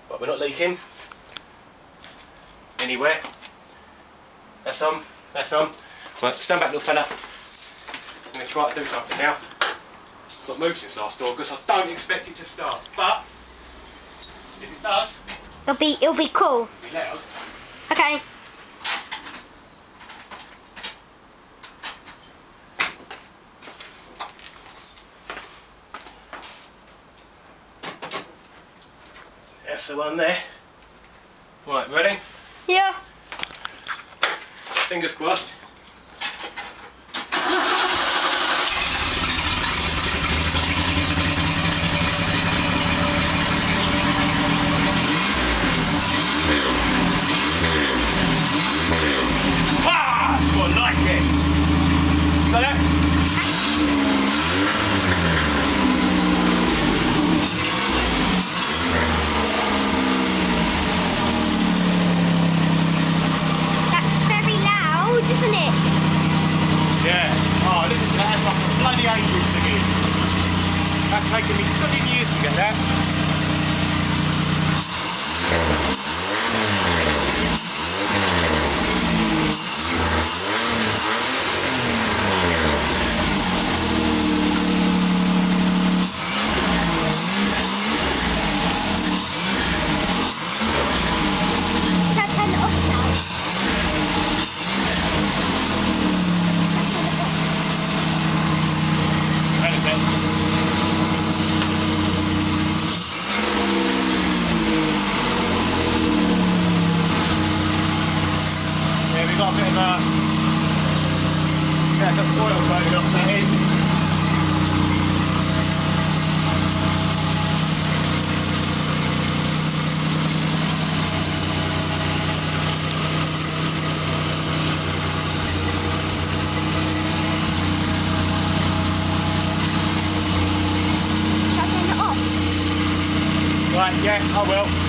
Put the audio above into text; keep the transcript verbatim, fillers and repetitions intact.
but we're not leaking anywhere. That's on, that's on. Right, stand back, little fella. I'm going to try to do something now. It's not moved since last August. I don't expect it to start, but if it does, it'll be it'll be cool. It'll be loud. Okay. That's the one there. Right, ready? Yeah. Fingers crossed. Ah! I like it. You got that? Isn't it? Yeah. Oh, listen to that. That's like a bloody angel singing. That's taken me bloody years to get that. Should I turn it off now? Yeah, we've got a bit of a yeah, got oil going off that is. Should I turn it off? Right, yeah, I will.